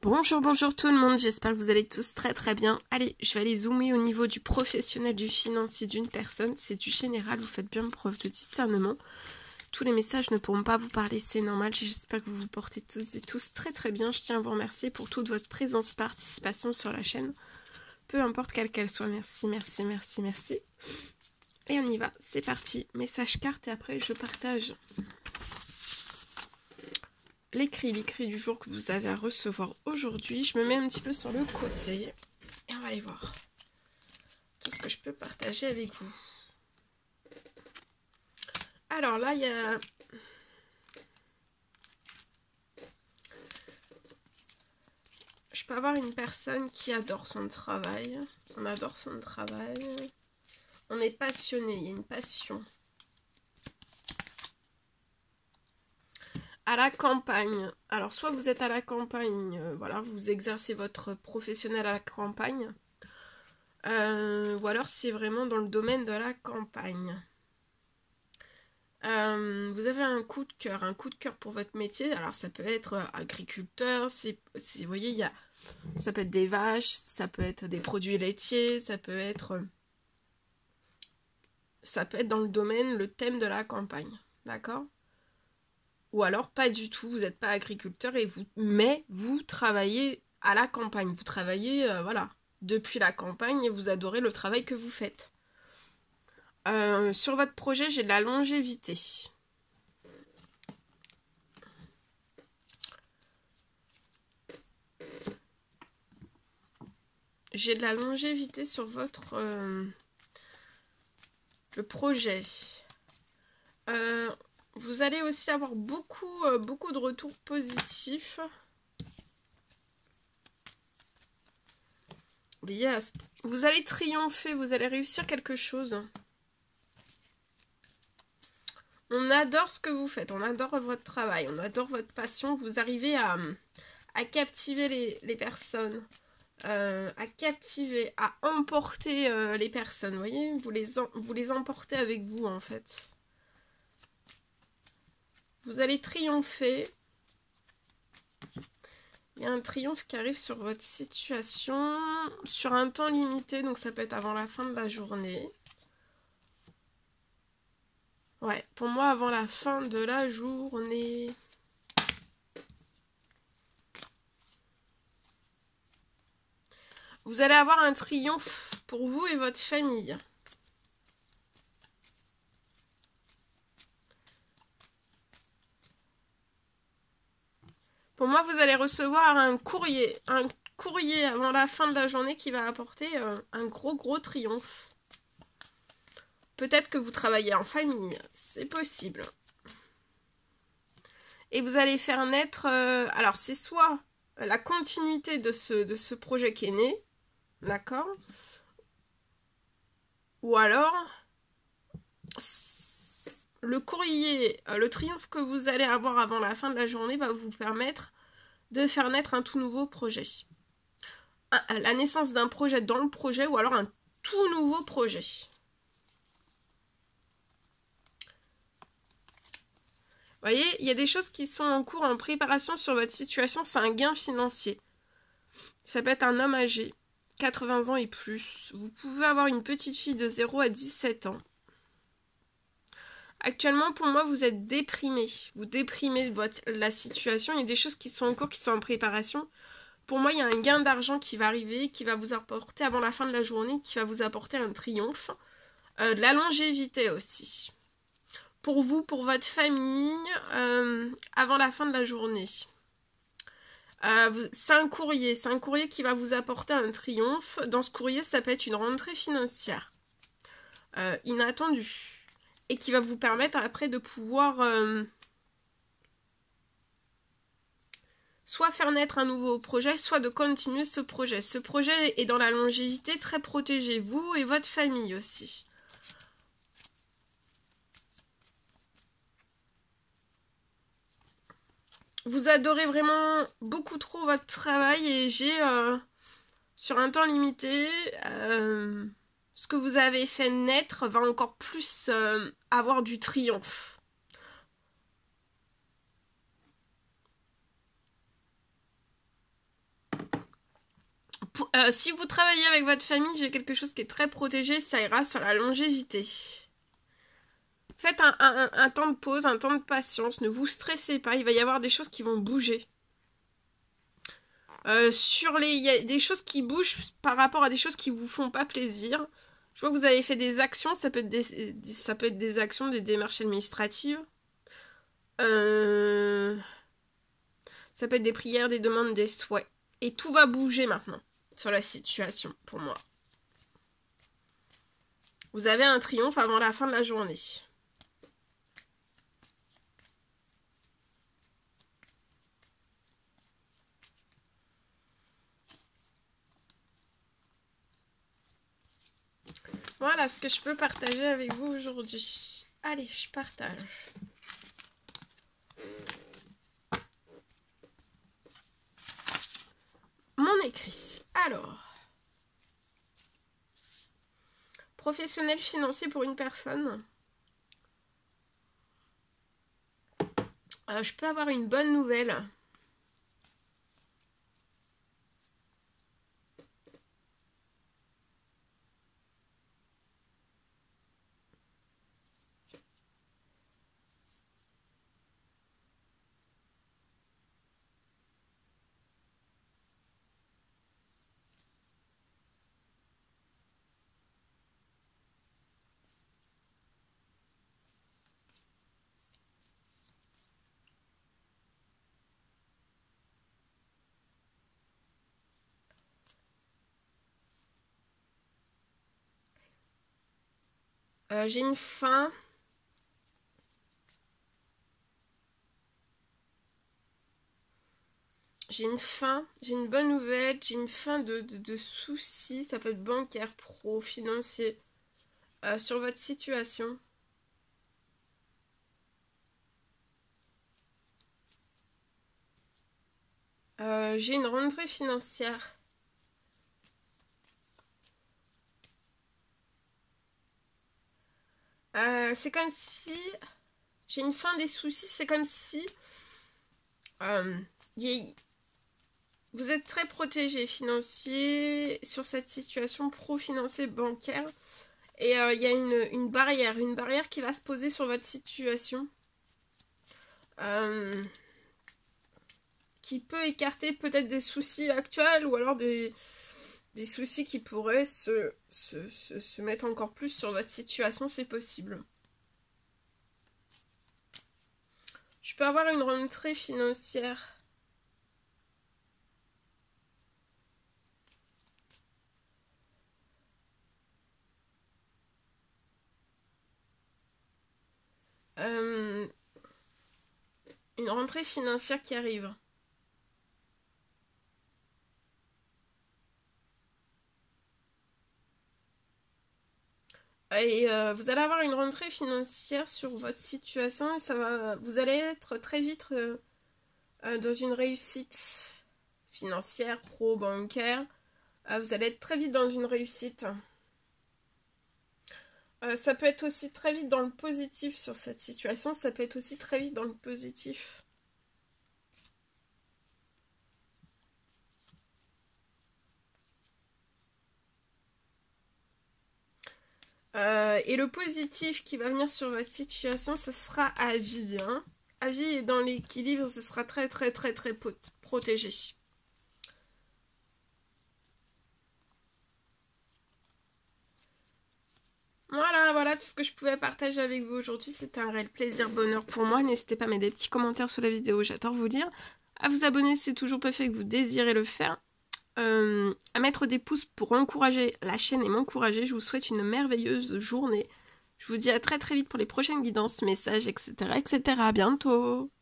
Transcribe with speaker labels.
Speaker 1: Bonjour, bonjour tout le monde, j'espère que vous allez tous très très bien. Allez, je vais aller zoomer au niveau du professionnel, du financier d'une personne. C'est du général, vous faites bien preuve de discernement. Tous les messages ne pourront pas vous parler, c'est normal. J'espère que vous vous portez tous et tous très très bien. Je tiens à vous remercier pour toute votre présence, participation sur la chaîne. Peu importe quelle qu'elle soit, merci, merci, merci, merci. Et on y va, c'est parti. Message carte et après je partage l'écrit du jour que vous avez à recevoir aujourd'hui. Je me mets un petit peu sur le côté et on va aller voir tout ce que je peux partager avec vous. Alors là, il y a... Je peux avoir une personne qui adore son travail. On adore son travail. On est passionné, il y a une passion. À la campagne. Alors, soit vous êtes à la campagne, voilà, vous exercez votre professionnel à la campagne. Ou alors, c'est vraiment dans le domaine de la campagne. Vous avez un coup de cœur pour votre métier. Alors, ça peut être agriculteur, vous voyez, ça peut être des vaches, ça peut être des produits laitiers, ça peut être dans le domaine, le thème de la campagne. D'accord ? Ou alors pas du tout, vous n'êtes pas agriculteur mais vous travaillez à la campagne. Vous travaillez, voilà, depuis la campagne et vous adorez le travail que vous faites. Sur votre projet, j'ai de la longévité. J'ai de la longévité sur votre le projet. Vous allez aussi avoir beaucoup de retours positifs. Yes. Vous allez triompher, vous allez réussir quelque chose. On adore ce que vous faites, on adore votre travail, on adore votre passion. Vous arrivez à captiver les personnes, à captiver, à emporter les personnes. Vous voyez, vous les emportez avec vous en fait. Vous allez triompher. Il y a un triomphe qui arrive sur votre situation, sur un temps limité, donc ça peut être avant la fin de la journée. Ouais, pour moi, avant la fin de la journée. Vous allez avoir un triomphe pour vous et votre famille. Pour moi, vous allez recevoir un courrier avant la fin de la journée qui va apporter un gros triomphe. Peut-être que vous travaillez en famille, c'est possible. Et vous allez faire naître, alors c'est soit la continuité de ce projet qui est né, d'accord ? Ou alors, le courrier, le triomphe que vous allez avoir avant la fin de la journée va vous permettre de faire naître un tout nouveau projet. La naissance d'un projet dans le projet ou alors un tout nouveau projet. Vous voyez, il y a des choses qui sont en cours, en préparation sur votre situation. C'est un gain financier. Ça peut être un homme âgé, 80 ans et plus. Vous pouvez avoir une petite fille de 0 à 17 ans. Actuellement, pour moi, vous êtes déprimé. Vous déprimez la situation. Il y a des choses qui sont en cours, qui sont en préparation. Pour moi, il y a un gain d'argent qui va arriver, qui va vous apporter avant la fin de la journée, qui va vous apporter un triomphe. De la longévité aussi. Pour vous, pour votre famille, avant la fin de la journée. C'est un courrier qui va vous apporter un triomphe. Dans ce courrier, ça peut être une rentrée financière inattendue. Et qui va vous permettre après de pouvoir soit faire naître un nouveau projet, soit de continuer ce projet. Ce projet est dans la longévité, très protégé, vous et votre famille aussi. Vous adorez vraiment beaucoup trop votre travail et j'ai, sur un temps limité, ce que vous avez fait naître va encore plus avoir du triomphe. Si vous travaillez avec votre famille, j'ai quelque chose qui est très protégé, ça ira sur la longévité. Faites un temps de pause, un temps de patience, ne vous stressez pas, il va y avoir des choses qui vont bouger. Il y a des choses qui bougent par rapport à des choses qui vous font pas plaisir. Je vois que vous avez fait des actions, ça peut être des actions, des démarches administratives. Ça peut être des prières, des demandes, des souhaits. Et tout va bouger maintenant sur la situation pour moi. Vous avez un triomphe avant la fin de la journée. Voilà ce que je peux partager avec vous aujourd'hui. Allez, je partage. Mon écrit. Alors. Professionnel financier pour une personne. Je peux avoir une bonne nouvelle. J'ai une fin. J'ai une bonne nouvelle, j'ai une fin de soucis, ça peut être bancaire, pro, financier, sur votre situation. J'ai une rentrée financière. C'est comme si... J'ai une fin des soucis, c'est comme si... vous êtes très protégé financier sur cette situation pro-financier bancaire. Et il y a une barrière qui va se poser sur votre situation. Qui peut écarter peut-être des soucis actuels ou alors des soucis qui pourraient se mettre encore plus sur votre situation, c'est possible. Je peux avoir une rentrée financière. Une rentrée financière qui arrive. Et vous allez avoir une rentrée financière sur votre situation et vous allez être très vite dans une réussite financière, pro-bancaire. Vous allez être très vite dans une réussite. Ça peut être aussi très vite dans le positif sur cette situation. Ça peut être aussi très vite dans le positif. Et le positif qui va venir sur votre situation, ce sera à vie. Hein. À vie et dans l'équilibre, ce sera très très très très protégé. Voilà tout ce que je pouvais partager avec vous aujourd'hui. C'était un réel plaisir, bonheur pour moi. N'hésitez pas à mettre des petits commentaires sous la vidéo, j'adore vous lire. À vous abonner si c'est toujours pas fait et que vous désirez le faire. À mettre des pouces pour encourager la chaîne et m'encourager. Je vous souhaite une merveilleuse journée. Je vous dis à très très vite pour les prochaines guidances, messages, etc. etc. À bientôt.